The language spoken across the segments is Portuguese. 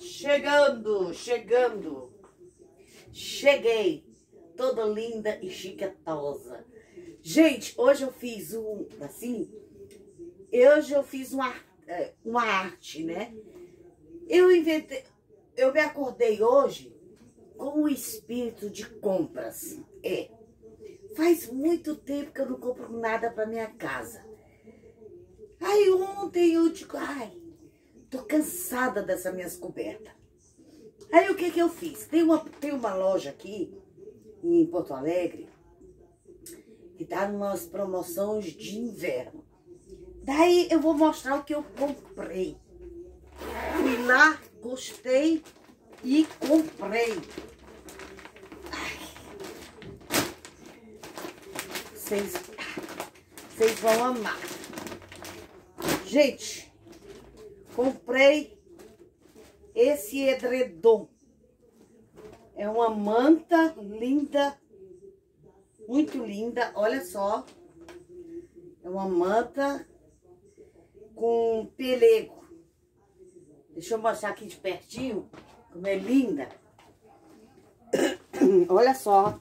Chegando. Cheguei, toda linda e chiquetosa. Gente, hoje eu fiz uma arte, né? Eu me acordei hoje com o espírito de compras. Faz muito tempo que eu não compro nada para minha casa. Aí ontem eu digo, tô cansada dessas minhas cobertas. Aí o que eu fiz? Tem uma loja aqui em Porto Alegre que tá numas promoções de inverno. Daí eu vou mostrar o que eu comprei. Fui lá, gostei e comprei. Vocês vão amar. Gente, comprei esse edredom. É uma manta linda, muito linda, olha só. É uma manta com pelego. Deixa eu mostrar aqui de pertinho, como é linda. Olha só.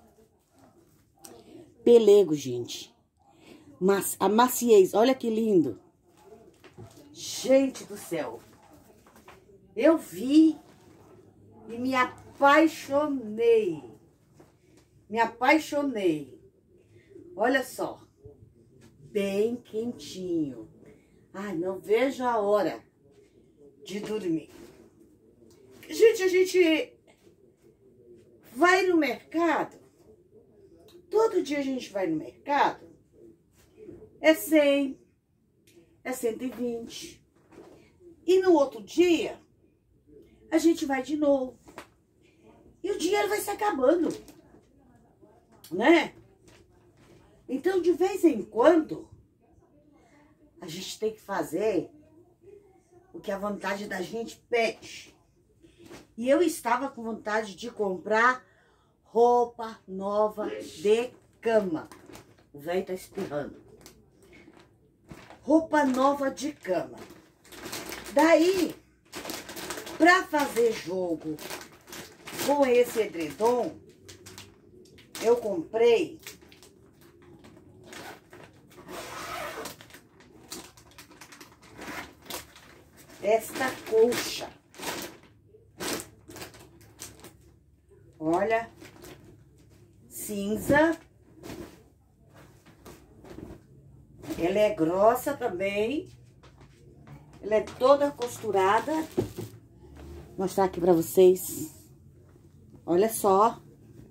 Pelego, gente. Mas a maciez, olha que lindo. Gente do céu. Eu vi e me apaixonei. Olha só. Bem quentinho. Ai, não vejo a hora de dormir. Gente, a gente vai no mercado. Todo dia a gente vai no mercado. É 100, é 120. E no outro dia, a gente vai de novo. E o dinheiro vai se acabando, né? Então, de vez em quando, a gente tem que fazer o que a vontade da gente pede. E eu estava com vontade de comprar roupa nova de cama. O velho tá espirrando. Roupa nova de cama. Daí, pra fazer jogo com esse edredom, eu comprei esta colcha. Olha, cinza. Ela é grossa também. Ela é toda costurada. Vou mostrar aqui pra vocês. Olha só.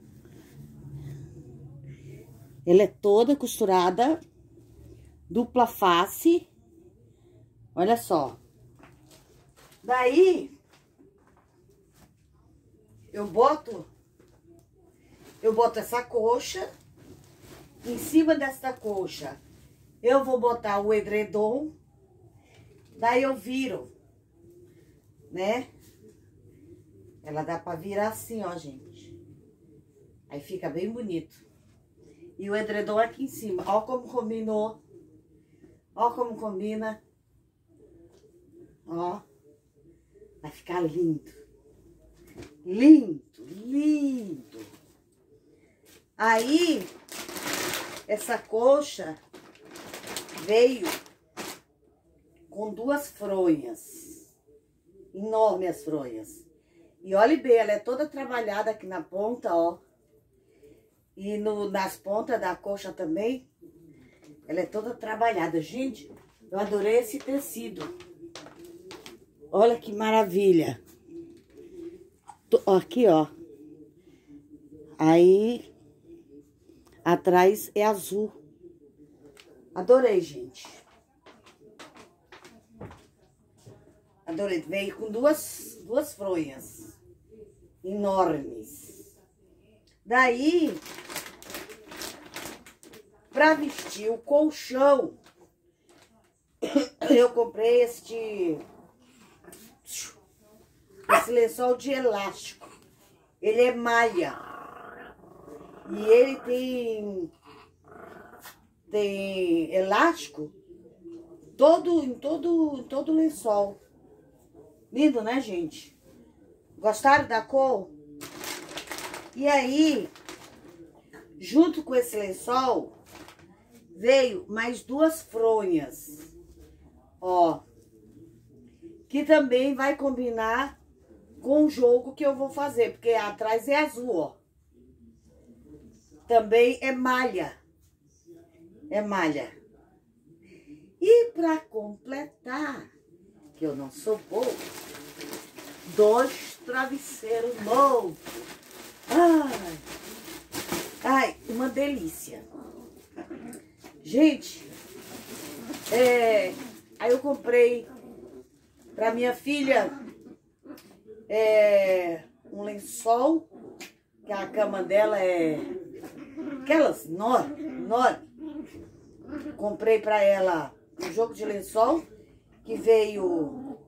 Ela é toda costurada. Dupla face. Olha só. Daí, eu boto essa coxa. Em cima dessa coxa, eu vou botar o edredom. Daí eu viro, né? Ela dá pra virar assim, ó, gente. Aí fica bem bonito. E o edredom aqui em cima. Ó como combinou. Ó como combina. Ó. Vai ficar lindo. Lindo. Aí, essa coxa veio com 2 fronhas. Enorme as fronhas. E olhe bem, ela é toda trabalhada aqui na ponta, ó. E nas pontas da coxa também. Ela é toda trabalhada. Gente, eu adorei esse tecido. Olha que maravilha. Aqui, ó. Aí, atrás é azul. Adorei, gente. Adorei. Veio com duas fronhas enormes. Daí, pra vestir o colchão, eu comprei esse lençol de elástico. Ele é malha. E ele tem elástico em todo lençol. Lindo, né, gente? Gostaram da cor? E aí, junto com esse lençol, veio mais 2 fronhas. Ó. Que também vai combinar com o jogo que eu vou fazer. Porque atrás é azul, ó. Também é malha. É malha. E pra completar, que eu não sou boa, 2 travesseiros novos. Ai, ai, uma delícia. Gente, aí eu comprei pra minha filha um lençol, que a cama dela é aquelas enorme. Comprei pra ela um jogo de lençol, que veio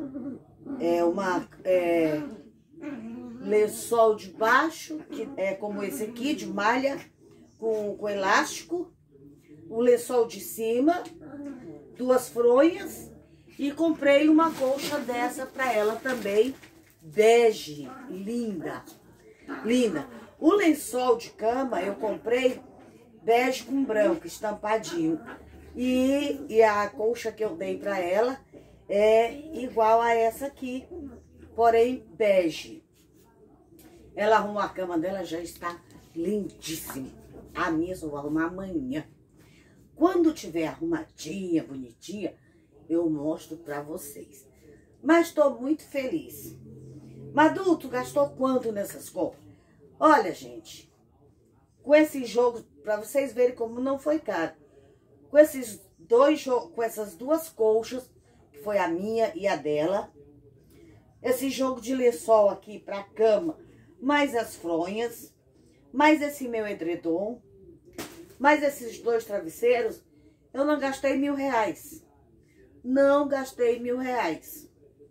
lençol de baixo, que é como esse aqui, de malha, com elástico. O lençol de cima, 2 fronhas. E comprei uma colcha dessa pra ela também, bege, linda, linda. O lençol de cama eu comprei bege com branco, estampadinho. E a colcha que eu dei pra ela é igual a essa aqui, porém bege. Ela arrumou a cama dela, já está lindíssima. A minha só vou arrumar amanhã. Quando tiver arrumadinha, bonitinha, eu mostro pra vocês. Mas estou muito feliz. Madu, tu gastou quanto nessas compras? Olha, gente, com esse jogo, pra vocês verem como não foi caro. Com esses com essas 2 colchas, que foi a minha e a dela. Esse jogo de lençol aqui pra cama, mais as fronhas, mais esse meu edredom, mais esses 2 travesseiros, eu não gastei R$1.000. Não gastei R$1.000.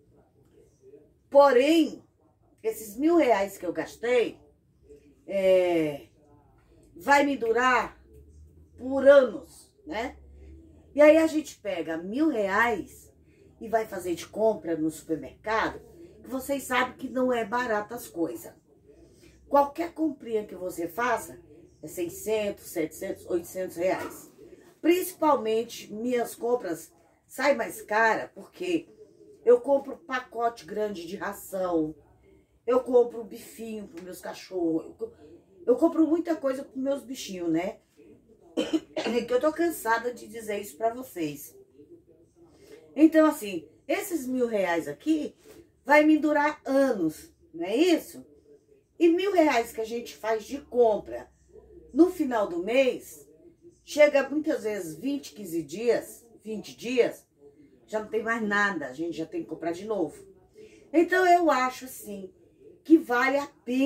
Porém, esses R$1.000 que eu gastei, vai me durar por anos, né? E aí a gente pega R$1.000 e vai fazer de compra no supermercado, que vocês sabem que não é barato as coisas. Qualquer comprinha que você faça é 600, 700, 800 reais. Principalmente minhas compras saem mais cara porque eu compro pacote grande de ração, eu compro bifinho para meus cachorros, eu compro muita coisa para meus bichinhos, né? Que eu tô cansada de dizer isso para vocês. Então, assim, esses R$1.000 aqui vai me durar anos, não é isso? E R$1.000 que a gente faz de compra no final do mês, chega muitas vezes 20 dias, já não tem mais nada, a gente já tem que comprar de novo. Então eu acho assim, que vale a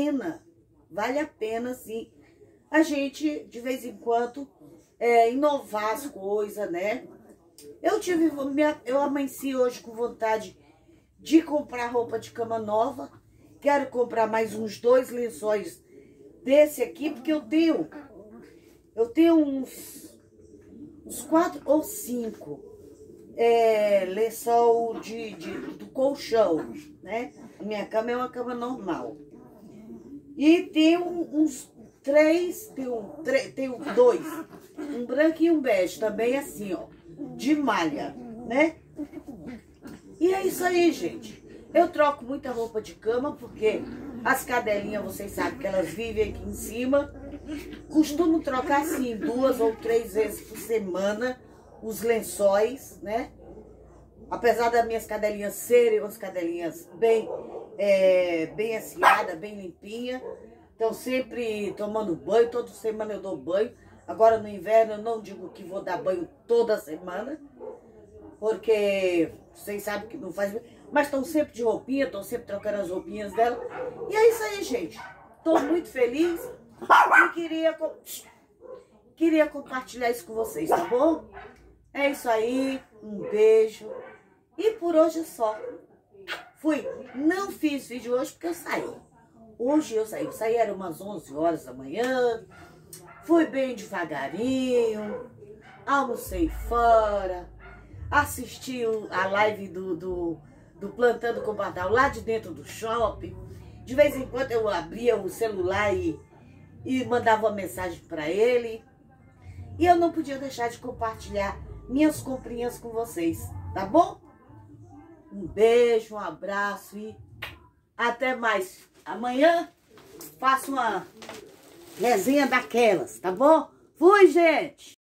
pena sim, a gente de vez em quando inovar as coisas, né? Eu amanheci hoje com vontade de comprar roupa de cama nova. Quero comprar mais uns 2 lençóis desse aqui, porque eu tenho uns 4 ou 5 lençol do colchão, né? A minha cama é uma cama normal. E tenho uns 3, tenho 2, um branco e um bege, também assim, ó, de malha, né? E é isso aí, gente. Eu troco muita roupa de cama, porque as cadelinhas, vocês sabem que elas vivem aqui em cima. Costumo trocar, assim, 2 ou 3 vezes por semana os lençóis, né? Apesar das minhas cadelinhas serem umas cadelinhas bem aciadas, bem limpinhas. Estão sempre tomando banho, toda semana eu dou banho. Agora no inverno eu não digo que vou dar banho toda semana, porque vocês sabem que não faz bem. Mas estão sempre de roupinha, estão sempre trocando as roupinhas dela. E é isso aí, gente. Estou muito feliz e queria compartilhar isso com vocês, tá bom? É isso aí, um beijo. E por hoje é só. Não fiz vídeo hoje porque eu saí. Hoje eu saí era umas 11 horas da manhã. Fui bem devagarinho. Almocei fora. Assisti a live do do Plantando com Pardal lá de dentro do shopping. De vez em quando eu abria o celular e mandava uma mensagem para ele. E eu não podia deixar de compartilhar minhas comprinhas com vocês, tá bom? Um beijo, um abraço e até mais. Amanhã faço uma resenha daquelas, tá bom? Fui, gente!